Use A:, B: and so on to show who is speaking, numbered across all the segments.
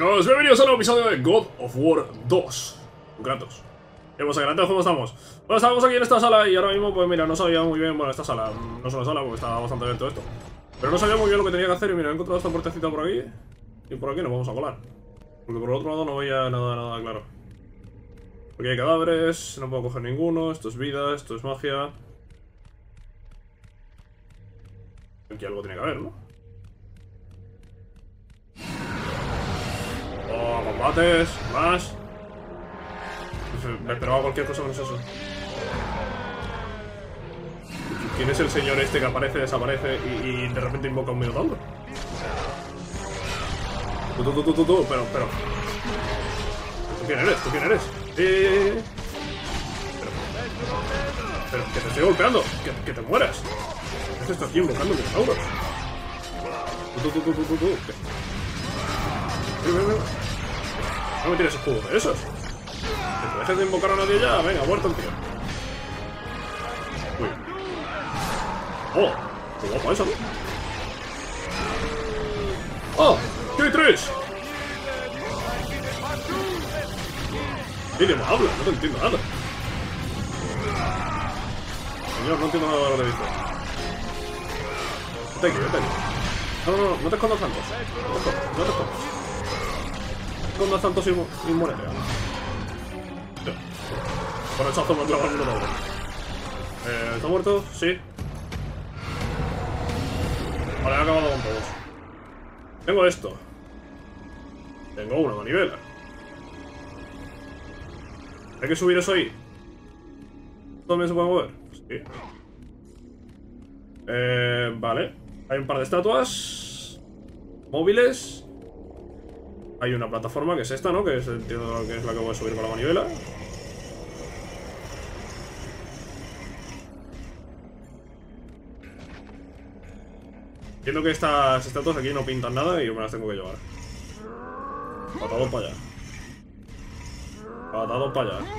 A: Bienvenidos a un nuevo episodio de God of War 2 con Kratos. Vamos a Kratos, ¿cómo estamos? Bueno, estábamos aquí en esta sala y ahora mismo, pues mira, no sabía muy bien, bueno, esta sala, no es una sala porque está bastante bien todo esto, pero no sabía muy bien lo que tenía que hacer y mira, he encontrado esta puertecita por aquí y por aquí nos vamos a colar. Porque por el otro lado no veía nada claro. Aquí hay cadáveres, no puedo coger ninguno, esto es vida, esto es magia. Aquí algo tiene que haber, ¿no? Oh, combates, más. Me esperaba cualquier cosa menos eso. ¿Quién es el señor este que aparece, desaparece y de repente invoca un minotauro? Pero. ¿Tú quién eres? ¿Tú quién eres? Pero que te estoy golpeando, que te mueras. ¿Qué haces aquí invocando minotauros? No me tires escudos de esos. Que te dejes de invocar a nadie ya. Venga, muerto el tío. Uy. Oh, qué guapa esa, ¿no? Oh, ¿qué hay tres? ¿Qué idioma habla? No te entiendo nada. Señor, no entiendo nada de lo que dice. Vete aquí. No te escondas tantos. No te escondas. Con tantos y muérete. Con el chazo me clava el minotauro. ¿Está muerto? Sí. Vale, he acabado con todos. Tengo esto. Tengo una manivela. ¿Hay que subir eso ahí? ¿También se puede mover? Sí. Vale. Hay un par de estatuas móviles. Hay una plataforma que es esta, ¿no? Que es, entiendo que es la que voy a subir con la manivela. Entiendo que estas estatuas aquí no pintan nada y yo me las tengo que llevar. Patado para allá. Patado para allá.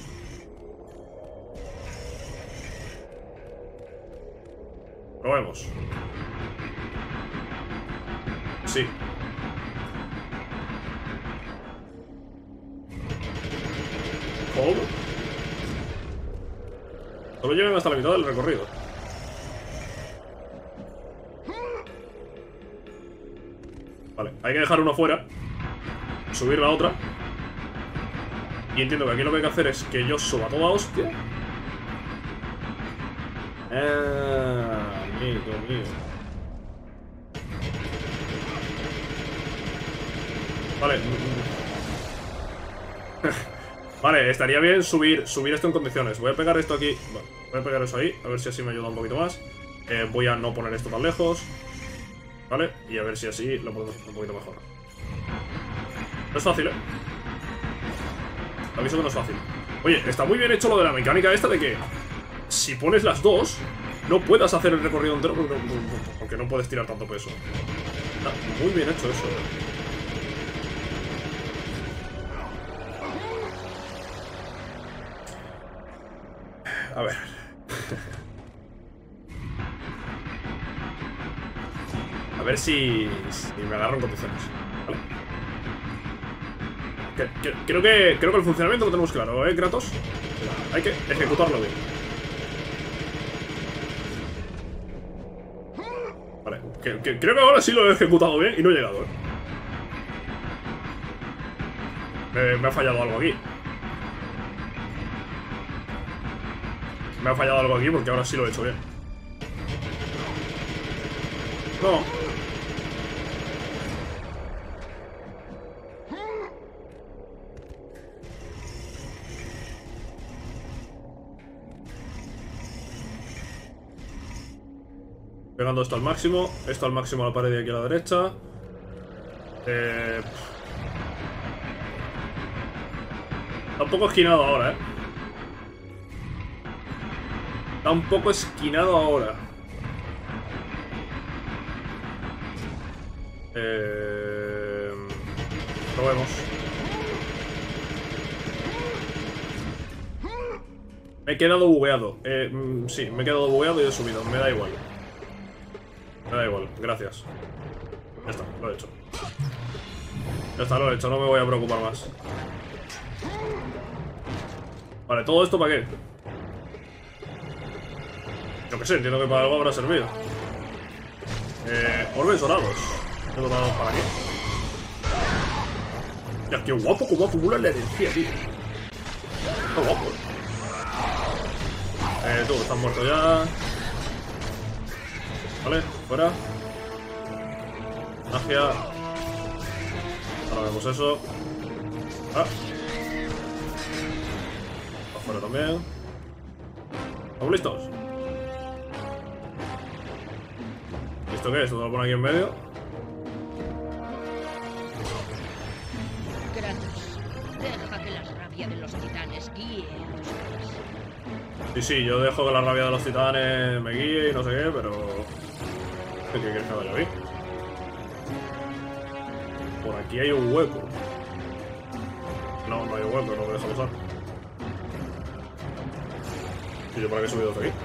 A: Probemos. Sí. Hold. Solo llegan hasta la mitad del recorrido. Vale, hay que dejar uno fuera. Subir la otra. Y entiendo que aquí lo que hay que hacer es que yo suba toda hostia. Amigo mío. Vale. Vale, estaría bien subir esto en condiciones. Voy a pegar esto aquí. Bueno, voy a pegar eso ahí, a ver si así me ayuda un poquito más. Voy a no poner esto tan lejos. Vale, y a ver si así lo podemos hacer un poquito mejor. No es fácil, aviso que no es fácil. Oye, está muy bien hecho lo de la mecánica esta de que si pones las dos, no puedas hacer el recorrido entero porque no puedes tirar tanto peso. Está muy bien hecho eso. A ver. A ver si me agarro en condiciones. Vale. Creo que el funcionamiento lo tenemos claro, ¿eh, Kratos? Hay que ejecutarlo bien. Vale. Creo que ahora sí lo he ejecutado bien y no he llegado, ¿eh? Me ha fallado algo aquí. Me ha fallado algo aquí porque ahora sí lo he hecho bien. No. Pegando esto al máximo a la pared de aquí a la derecha. Está un poco esquinado ahora, ¿eh? Está un poco esquinado ahora. Probemos. Me he quedado bugueado. Sí, me he quedado bugueado y he subido. Me da igual. Me da igual, gracias. Ya está, lo he hecho. Ya está, lo he hecho, no me voy a preocupar más. Vale, ¿todo esto para qué? Yo qué sé, entiendo que para algo habrá servido. Orbes dorados. ¿Tengo dorados para qué? Ya, qué guapo como acumula la energía, tío. Qué guapo. Tú, estás muerto ya. Vale, fuera. Magia. Ahora vemos eso. Ah. Afuera también. ¿Estamos listos? ¿Esto qué es? ¿Esto lo pone aquí en medio?
B: Kratos, deja que la rabia de los titanes guíe a tus hombres.
A: Sí, yo dejo que la rabia de los titanes me guíe y no sé qué, pero... ¿Qué quieres que vaya a ver? Por aquí hay un hueco. No, no hay un hueco, no me deja pasar. ¿Y yo para qué he subido hasta aquí?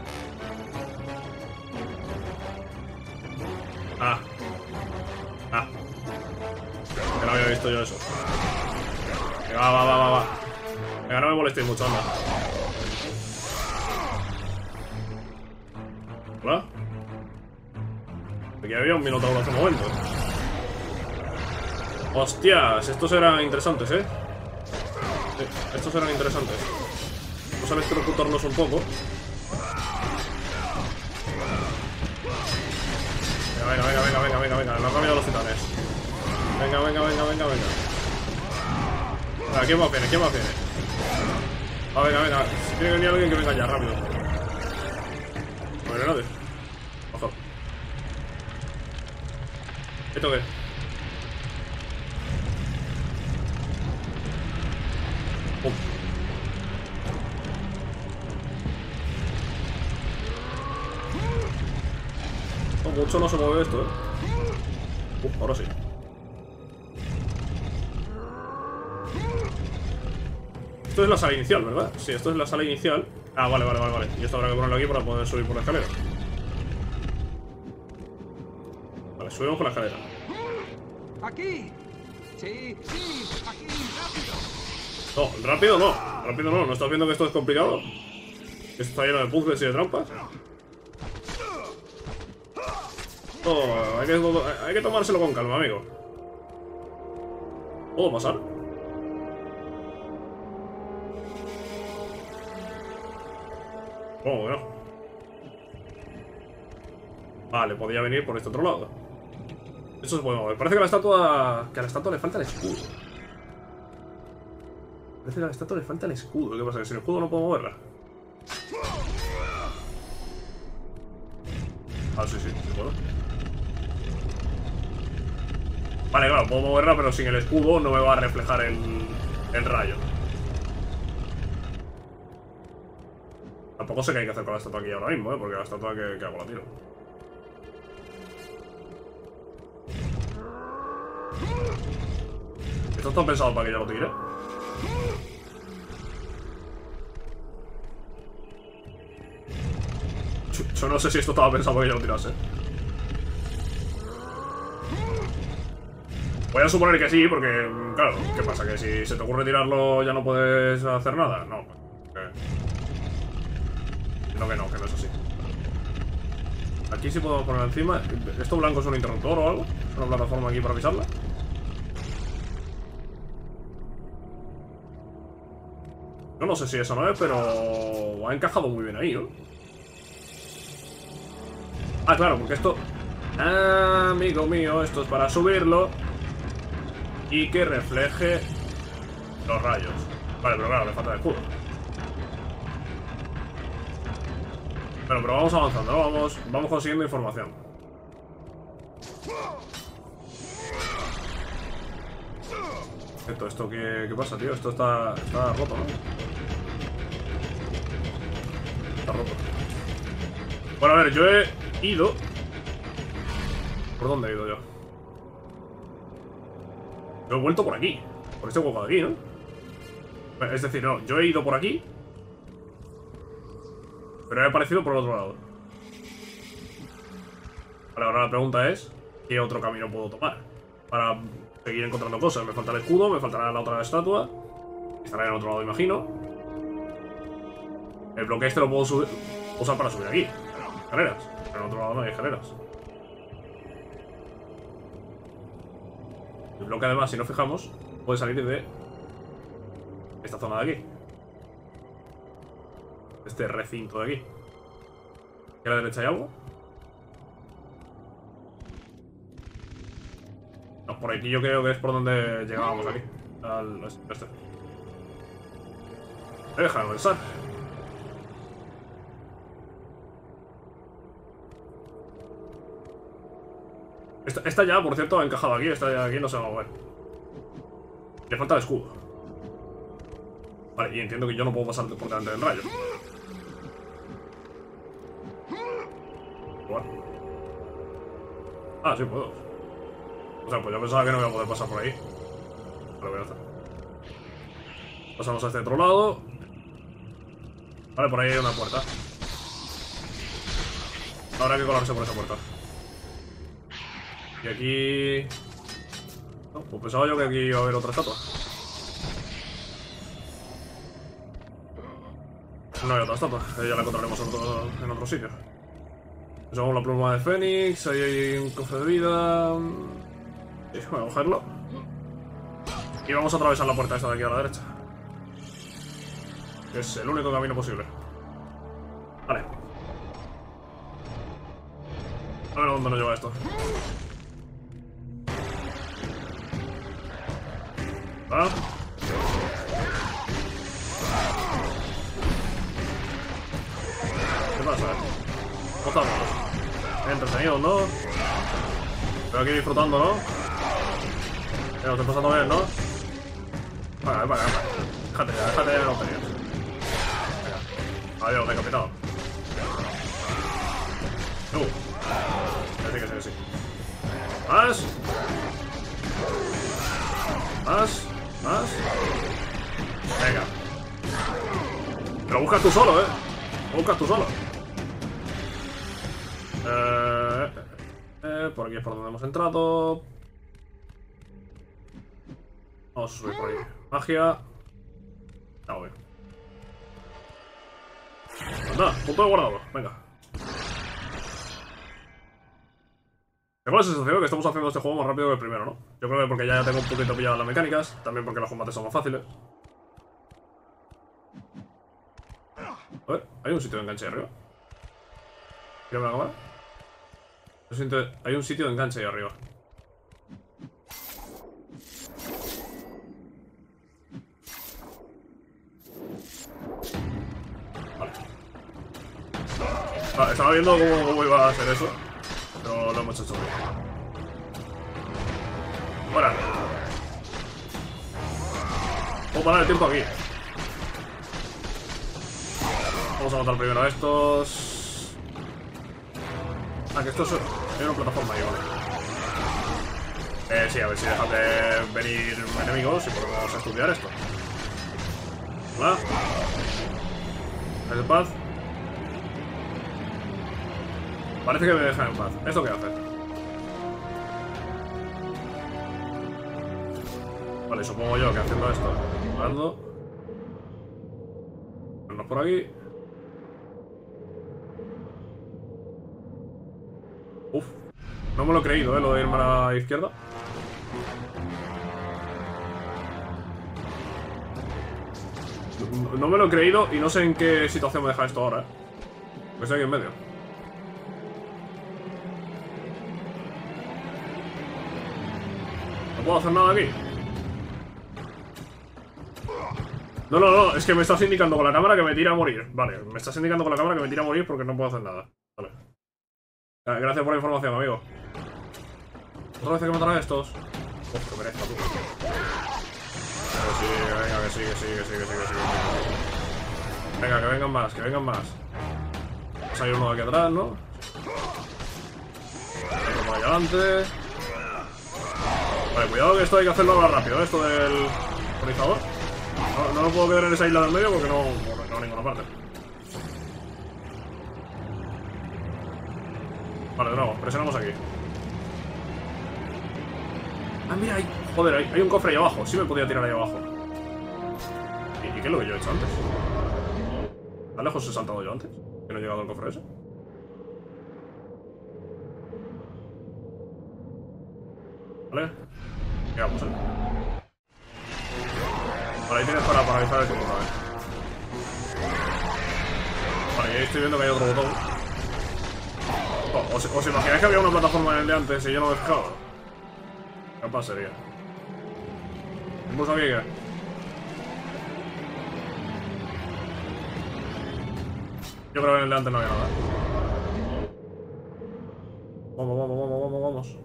A: Ah. Ah. Que no había visto yo eso. Venga, va. Venga, no me molestéis mucho, anda. Hola. Aquí había un minotauro hace un momento. Hostias, estos eran interesantes, ¿eh? Sí, estos eran interesantes. Vamos a electrocutarnos un poco. Venga, la rabia de los titanes. Venga. Venga, ¿quién más viene? Ah, venga. Si tiene que venir alguien que venga ya, rápido. No viene nadie. Ojo. ¿Esto qué? Pum. Mucho no se mueve esto, ¿eh? Ahora sí. Esto es la sala inicial, ¿verdad? Sí, esto es la sala inicial. Ah, vale. Y esto habrá que ponerlo aquí para poder subir por la escalera. Vale, subimos por la escalera.
C: ¡Aquí! Sí, aquí,
A: rápido. Rápido no. ¿No estás viendo que esto es complicado? Que esto está lleno de puzzles y de trampas. Hay que tomárselo con calma, amigo. ¿Puedo pasar? Oh, no. Vale, podía venir por este otro lado. Eso se puede mover. Parece que a la estatua le falta el escudo. Parece que a la estatua le falta el escudo. ¿Qué pasa? ¿Que sin el escudo no puedo moverla? Ah, sí puedo. Vale, claro, puedo moverla, pero sin el escudo no me va a reflejar el rayo. Tampoco sé qué hay que hacer con la estatua aquí ahora mismo, porque la estatua que hago la tiro. ¿Esto está pensado para que yo lo tire? Yo no sé si esto estaba pensado para que yo lo tirase. Voy a suponer que sí, porque, claro, ¿qué pasa? ¿Que si se te ocurre tirarlo ya no puedes hacer nada? No, que no es así. Aquí sí podemos poner encima. ¿Esto blanco es un interruptor o algo? ¿Es una plataforma aquí para pisarla? Yo no sé si eso no es, pero ha encajado muy bien ahí, ¿no? Ah, claro, porque esto... Ah, amigo mío, esto es para subirlo y que refleje los rayos. Vale, pero claro, le falta el escudo. Bueno, pero vamos avanzando, ¿no? Vamos consiguiendo información. ¿Esto qué pasa, tío? Esto está roto, ¿no? Está roto. Bueno, a ver, yo he ido... ¿Por dónde he ido yo? Yo he vuelto por aquí. Por este hueco de aquí, ¿no? Es decir, no, yo he ido por aquí, pero he aparecido por el otro lado. Vale, ahora la pregunta es: ¿qué otro camino puedo tomar? Para seguir encontrando cosas. Me falta el escudo, me faltará la otra estatua. Estará en el otro lado, imagino. El bloque este lo puedo usar para subir aquí. Escaleras. Pero en el otro lado no hay escaleras. El bloque, además, si nos fijamos, puede salir de esta zona de aquí. Este recinto de aquí. ¿Y a la derecha hay algo? No, por aquí yo creo que es por donde llegábamos aquí. Al este. Déjame pensar. Esta ya, por cierto, ha encajado aquí. Esta ya aquí no se va a mover. Le falta el escudo. Vale, y entiendo que yo no puedo pasar por delante del rayo. Bueno. Ah, sí, puedo. O sea, pues yo pensaba que no iba a poder pasar por ahí. Lo voy a hacer. Pasamos a este otro lado. Vale, por ahí hay una puerta. Habrá que colarse por esa puerta. Y aquí... No, pues pensaba yo que aquí iba a haber otra estatua. No hay otra estatua, ya la encontraremos en otro sitio. Usamos la pluma de Fénix, ahí hay un cofre de vida. Voy a cogerlo. Y vamos a atravesar la puerta esta de aquí a la derecha. Es el único camino posible. Vale. A ver a dónde nos lleva esto. ¿Ah? ¿Qué pasa? ¿Cómo estamos? Entretenidos, ¿no? Estoy aquí disfrutando, ¿no? Lo estoy pasando bien, ¿no? Vale. Déjate ya no tenías. Venga. Adiós, decapitado. Que sí. Más. Venga. Pero buscas tú solo, Por aquí es por donde hemos entrado. Vamos a subir por ahí. Magia. Está bien. Anda, punto de guardado. Venga. Tengo la sensación de que estamos haciendo este juego más rápido que el primero, ¿no? Yo creo que porque ya tengo un poquito pilladas las mecánicas. También porque los combates son más fáciles. A ver, hay un sitio de enganche ahí arriba. ¿Quieres la cámara? Hay un sitio de enganche ahí arriba. Vale. Estaba viendo cómo iba a hacer eso, pero lo hemos hecho bien. Fuera. Puedo parar el tiempo aquí. Vamos a matar primero a estos. Ah, que estos hay una plataforma ahí, vale. Sí, a ver si dejan de venir enemigos y podemos estudiar esto. Hola. ¿Es en paz? Parece que me dejan en paz. ¿Esto qué hace? Vale, supongo yo que haciendo esto, volando. Vernos por aquí. Uf, no me lo he creído, lo de irme a la izquierda. No me lo he creído y no sé en qué situación me deja esto ahora, Porque estoy aquí en medio. ¿No puedo hacer nada aquí? No, es que me estás indicando con la cámara que me tira a morir. Vale, me estás indicando con la cámara que me tira a morir porque no puedo hacer nada. Vale. Gracias por la información, amigo. ¿Otra vez hay que matar a estos? Uf, que pereza, tú. Venga, que sí. Venga, que vengan más, Vamos a ir uno de aquí atrás, ¿no? Otro ahí adelante. Vale, cuidado que esto hay que hacerlo ahora rápido, esto del polizador. No lo puedo quedar en esa isla del medio porque no a ninguna parte. Vale, de nuevo, presionamos aquí. Ah, mira, ahí. Joder, hay un cofre ahí abajo. Sí me podía tirar ahí abajo. ¿Y qué es lo que yo he hecho antes? ¿Tan lejos he saltado yo antes? ¿Que no he llegado al cofre ese? Vale. Llegamos, Vale, ahí tienes para paralizar el tiempo, ¿vale? Vale, y ahí estoy viendo que hay otro botón. Oh, ¿os imagináis que había una plataforma en el de antes y yo no me he fijado? Capaz sería. ¿Impulso aquí qué? Yo creo que en el de antes no había nada. Vamos.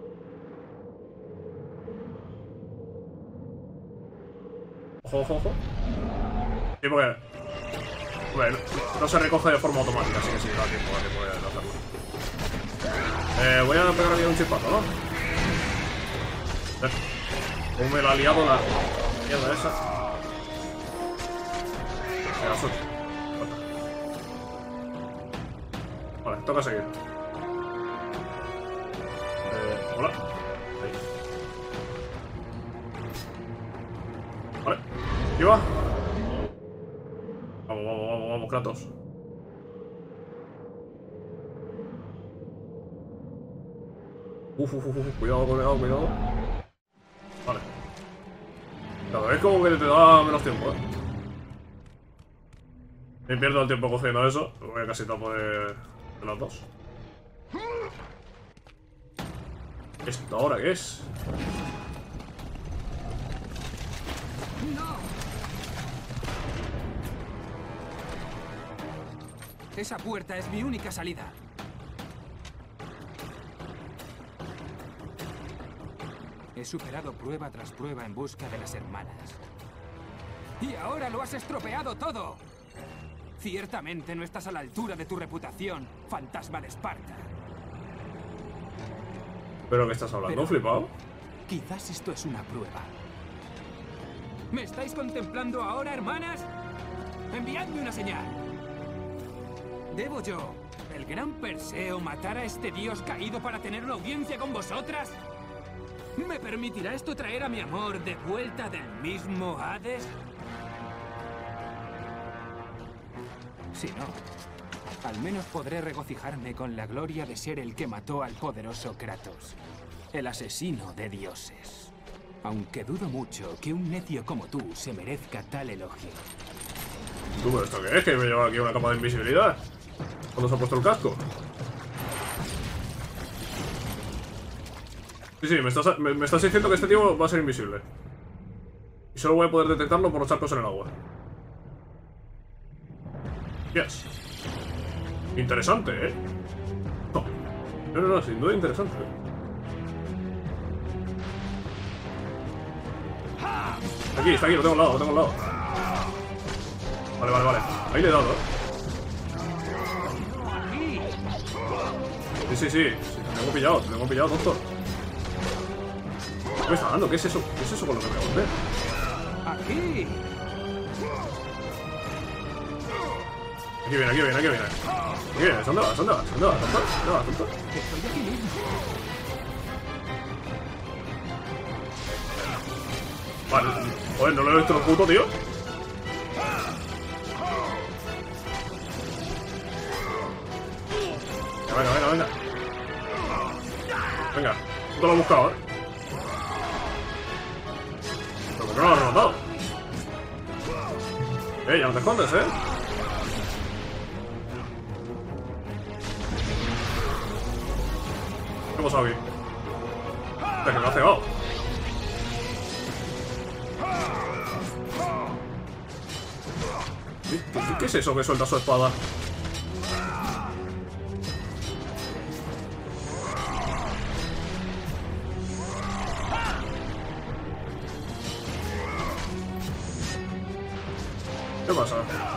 A: Ojo. Sí, porque... Bueno, no se recoge de forma automática, así que sí, da tiempo de hacerlo. Voy a pegar aquí un chispazo, ¿no? ¿Cómo me la ha liado la mierda esa? Venga, suerte. Vale, toca seguir. Hola. Ahí. Vale. ¿Aquí va? Vamos, Kratos. Cuidado. Vale. Cada vez como que te da menos tiempo, Me pierdo el tiempo cogiendo eso. Voy a casi tapo de los dos. ¿Esto ahora qué es?
C: ¡No! Esa puerta es mi única salida. He superado prueba tras prueba en busca de las hermanas. ¡Y ahora lo has estropeado todo! Ciertamente no estás a la altura de tu reputación, fantasma de Esparta.
A: ¿Pero qué estás hablando, flipado?
C: Quizás esto es una prueba. ¿Me estáis contemplando ahora, hermanas? Enviadme una señal. ¿Debo yo, el gran Perseo, matar a este dios caído para tener una audiencia con vosotras? ¿Me permitirá esto traer a mi amor de vuelta del mismo Hades? Si no, al menos podré regocijarme con la gloria de ser el que mató al poderoso Kratos, el asesino de dioses. Aunque dudo mucho que un necio como tú se merezca tal elogio.
A: ¿Tú, pero esto qué es? ¿Que me lleva aquí una capa de invisibilidad? ¿Cuándo se ha puesto el casco? Sí, me estás diciendo que este tío va a ser invisible. Y solo voy a poder detectarlo por los charcos en el agua. Yes. Interesante, ¿eh? No, sin duda interesante. Está aquí, lo tengo al lado, Vale. Ahí le he dado, Sí. Te tengo pillado, doctor. ¿Qué me está dando? ¿Qué es eso? ¿Qué es eso con lo que me va a volver?
C: ¡Aquí!
A: Aquí viene. ¿Dónde vas, tonto?
C: Estoy aquí mismo.
A: Vale, joder, no lo he visto el puto, tío. Venga. Venga, tú te lo has buscado, ¿Pero por qué no lo has rematado? Ya no te escondes, ¿Qué ha pasado aquí? Que me ha cegado. ¿Qué es eso que suelta su espada? ¿Qué pasa?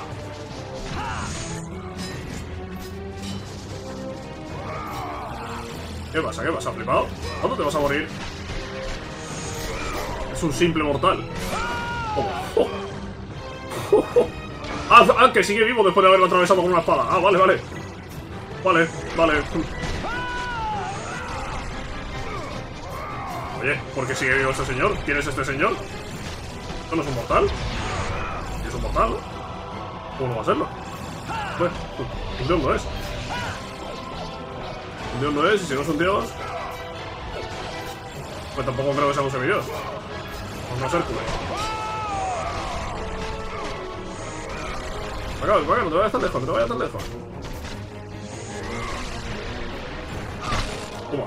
A: ¿Qué pasa, flipado? ¿Cuándo te vas a morir? Es un simple mortal. Que sigue vivo después de haberlo atravesado con una espada. Vale. Oye, ¿por qué sigue vivo este señor? ¿Quién es este señor? ¿Esto no es un mortal? ¿Es un mortal? ¿Cómo no va a serlo? Bueno, un dios no es. Un dios no es, y si no es un dios... Pues tampoco creo que sea un semidios. Pues no ser Hércules. Acá, no te vayas tan lejos, no te vayas tan lejos. Toma.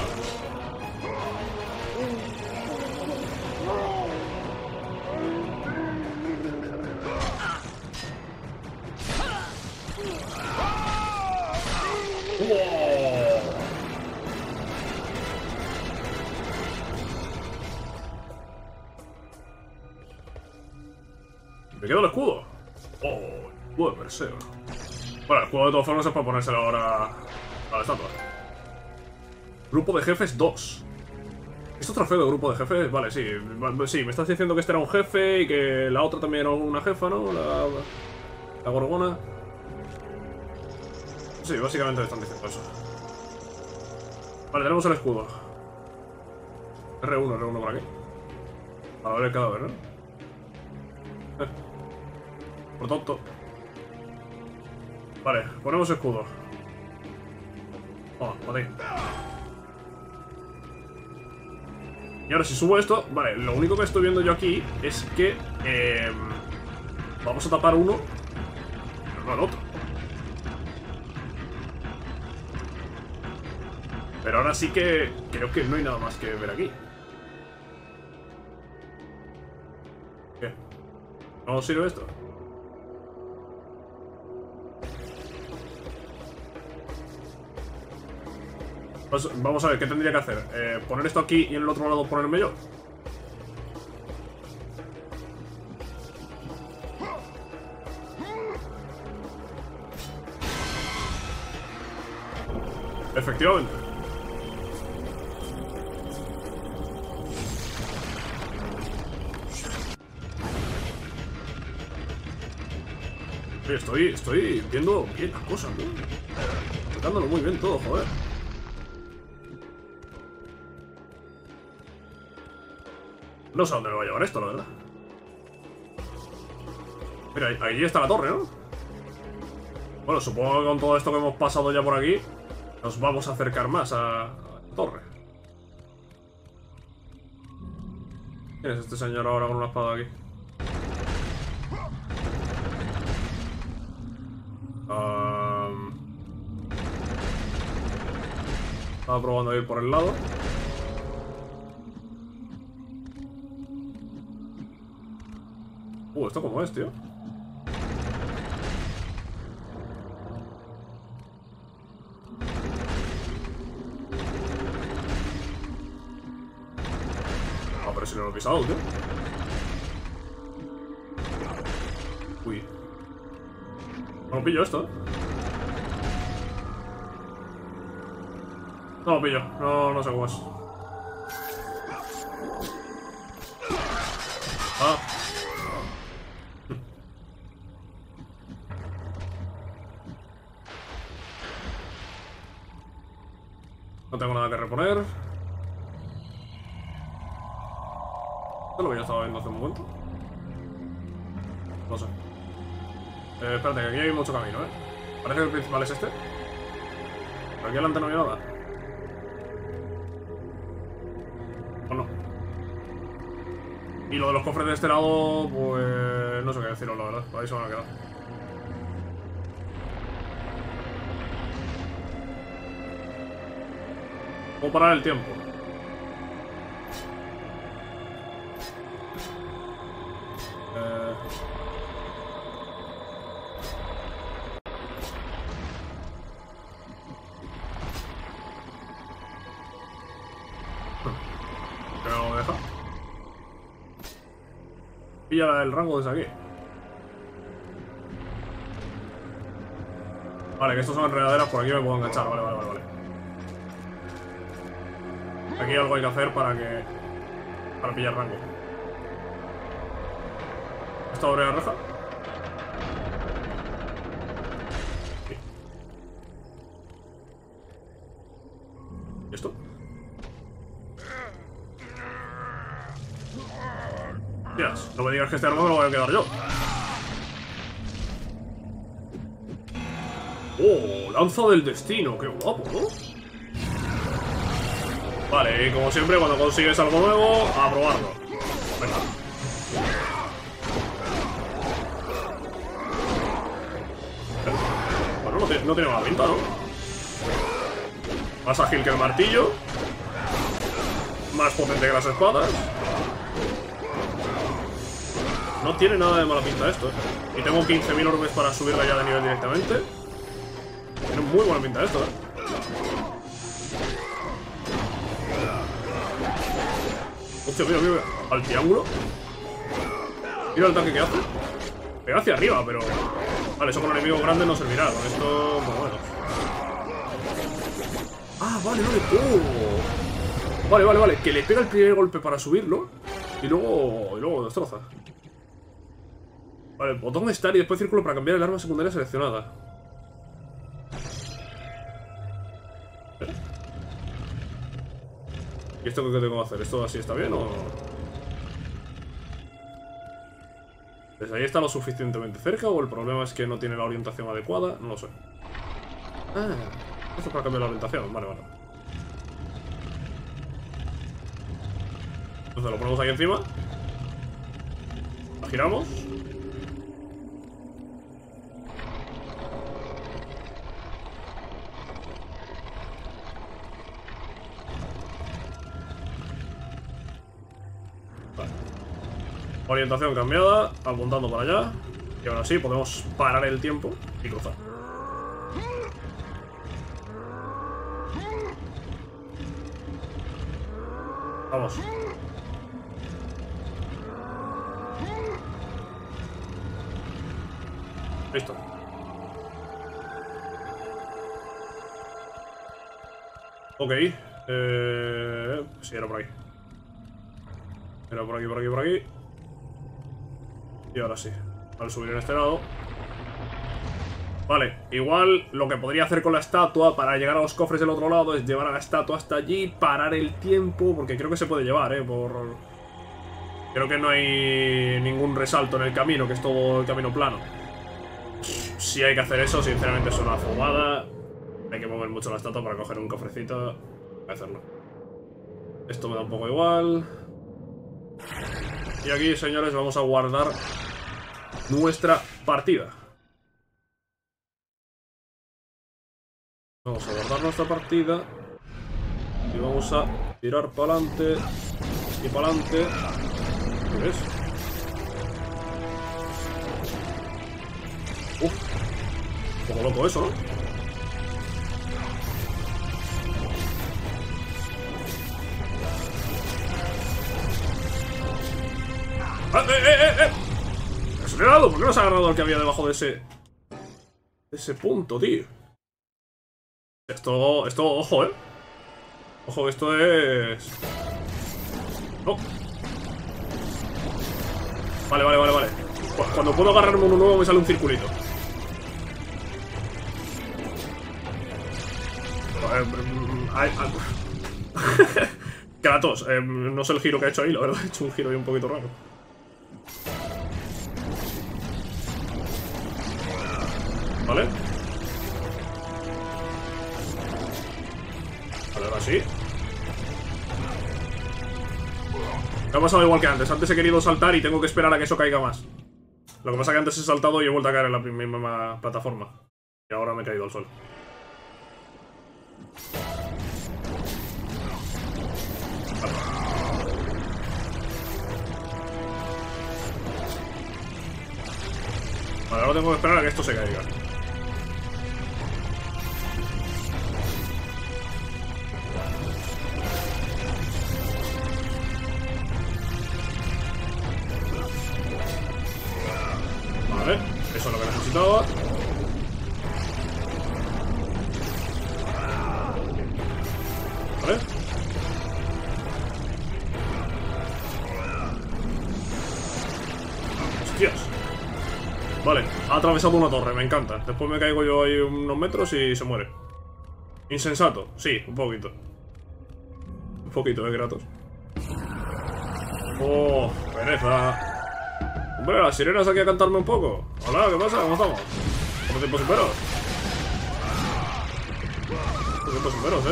A: Me queda el escudo. Oh, el escudo de Perseo. Bueno, el escudo de todas formas es para ponérselo ahora a la estatua. Grupo de jefes 2. ¿Esto es trofeo de grupo de jefes? Vale, sí. Sí, me estás diciendo que este era un jefe y que la otra también era una jefa, ¿no? La gorgona. Sí, básicamente me están diciendo eso. Vale, tenemos el escudo. R1 por aquí. Para ver el cadáver, ¿no? Por tonto. Vale, ponemos escudo. Toma, para ti. Y ahora si subo esto, vale, lo único que estoy viendo yo aquí es que vamos a tapar uno, pero no el otro. Pero ahora sí que creo que no hay nada más que ver aquí. ¿Qué? ¿No sirve esto? Pues vamos a ver, ¿qué tendría que hacer? ¿Poner esto aquí y en el otro lado ponerme yo? Efectivamente. Oye, estoy viendo bien las cosas, ¿no? Dándolo muy bien todo, joder. No sé a dónde me va a llevar esto, la verdad. Mira, ahí está la torre, ¿no? Bueno, supongo que con todo esto que hemos pasado ya por aquí, nos vamos a acercar más a la torre. ¿Quién es este señor ahora con una espada aquí? Estaba probando a ir por el lado. ¿Esto cómo es, tío? Ah, pero si no lo he pisado, tío. Uy. No lo pillo esto, ¿eh? No lo pillo. No sé cómo es. Ah. No tengo nada que reponer. Esto es lo que yo estaba viendo hace un momento. No sé. Espérate, que aquí hay mucho camino, ¿eh? Parece que el principal es este. Pero aquí adelante no hay nada. ¿O no? Y lo de los cofres de este lado, pues... no sé qué deciros, la verdad. Ahí se van a quedar. Puedo parar el tiempo. ¿Qué no me deja? Pilla el rango desde aquí. Vale, que estos son enredaderas, por aquí me puedo enganchar. Vale. Aquí algo hay que hacer para pillar rango. ¿Esto abre la reja? Sí. ¿Y esto? más. No me digas que este arma me lo voy a quedar yo. Oh, lanza del destino. Qué guapo, ¿no? Vale, y como siempre, cuando consigues algo nuevo, a probarlo. Venga. Bueno, no tiene mala pinta, ¿no? Más ágil que el martillo. Más potente que las espadas. No tiene nada de mala pinta esto, Y tengo 15.000 orbes para subirla ya de nivel directamente. Tiene muy buena pinta esto, Hostia, mira, mira, al triángulo. Mira el ataque que hace. Pega hacia arriba, pero... Vale, eso con enemigos grandes no servirá. Con esto, bueno. Ah, vale, vale. Oh. Vale, vale, vale. Que le pega el primer golpe para subirlo. Y luego destroza. Vale, botón Start y después círculo para cambiar el arma secundaria seleccionada. ¿Y esto qué tengo que hacer? ¿Esto así está bien o...? ¿Desde ahí está lo suficientemente cerca o el problema es que no tiene la orientación adecuada? No lo sé. Ah, esto es para cambiar la orientación. Vale, vale. Entonces lo ponemos ahí encima. La giramos. Orientación cambiada, apuntando para allá. Y ahora sí, podemos parar el tiempo y cruzar. Vamos. Listo. Ok. Sí, era por aquí. Era por aquí, por aquí, por aquí. Y ahora sí, al subir en este lado. Vale, igual lo que podría hacer con la estatua para llegar a los cofres del otro lado es llevar a la estatua hasta allí, parar el tiempo, porque creo que se puede llevar, Creo que no hay ningún resalto en el camino, que es todo el camino plano. Si hay que hacer eso, sinceramente es una fumada. Hay que mover mucho la estatua para coger un cofrecito. Voy a hacerlo. Esto me da un poco igual. Y aquí, señores, vamos a guardar nuestra partida. Vamos a guardar nuestra partida. Y vamos a tirar para adelante. Y para adelante. ¿Qué ves? Un poco loco eso, ¿no? ¡Acelerado! ¿Por qué no se ha agarrado el que había debajo de ese punto, tío? Esto, ojo, Ojo, que esto es... No. Vale, vale, vale, vale. Cuando puedo agarrarme uno nuevo me sale un circulito. Kratos, no sé el giro que ha hecho ahí, la verdad, he hecho un giro ahí un poquito raro. Vale. Vale, ahora sí. Me ha pasado igual que antes. Antes he querido saltar y tengo que esperar a que eso caiga más. Lo que pasa es que antes he saltado y he vuelto a caer en la misma plataforma. Y ahora me he caído al suelo. Vale, ahora tengo que esperar a que esto se caiga. Vale, eso es lo que necesitaba. Vale. Hostias. Vale, ha atravesado una torre, me encanta. Después me caigo yo ahí unos metros y se muere. Insensato, sí, un poquito. Un poquito, Kratos. Oh, pereza. Hombre, las sirenas aquí a cantarme un poco. Hola, ¿qué pasa? ¿Cómo estamos? ¿Cuánto tiempo sin veros? ¿Cuánto tiempo sin veros,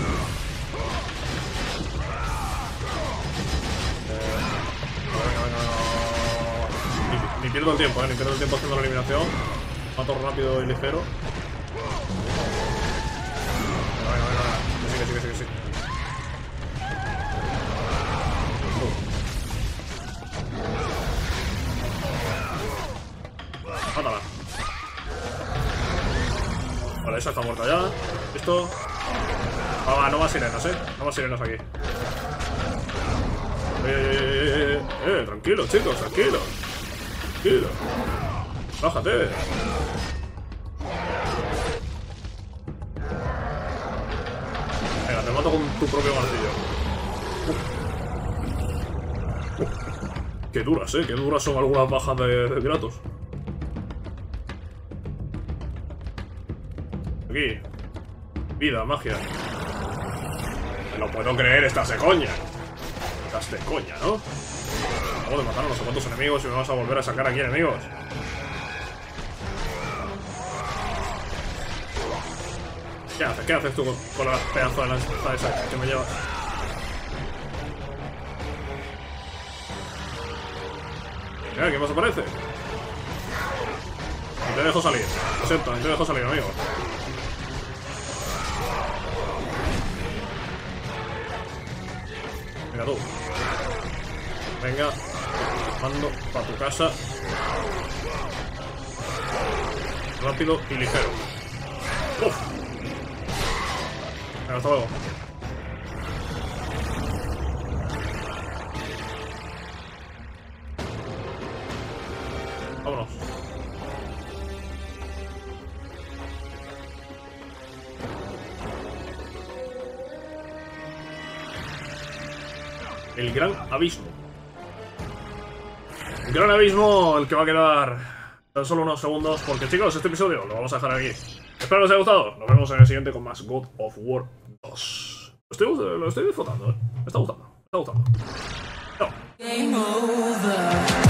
A: Ni pierdo el tiempo, ni pierdo el tiempo haciendo la eliminación. Mato rápido y ligero. Que sí. Mátala. Vale, esa está muerta ya. Listo. Va, no más sirenas, no más sirenas aquí. Tranquilo, chicos, tranquilo. Tranquilo. Bájate. Venga, te mato con tu propio martillo. Qué duras, qué duras son algunas bajas de Kratos. Aquí. Vida, magia. Me lo puedo creer, estás de coña. Estás de coña, ¿no? Acabo de matar a no sé cuántos enemigos y me vas a volver a sacar aquí enemigos. ¿Qué haces tú con la pedazo de lanza esa que me llevas? Mira, ¿qué más aparece? Y te dejo salir. Lo siento, y te dejo salir, amigo. Venga tú. Venga. Mando para tu casa. Rápido y ligero. ¡Uf! Venga, hasta luego. Vámonos. El gran abismo. Un gran abismo el que va a quedar tan solo unos segundos. Porque, chicos, este episodio lo vamos a dejar aquí. Espero que os haya gustado. Nos vemos en el siguiente con más God of War 2. Lo estoy disfrutando, Me está gustando. Chao.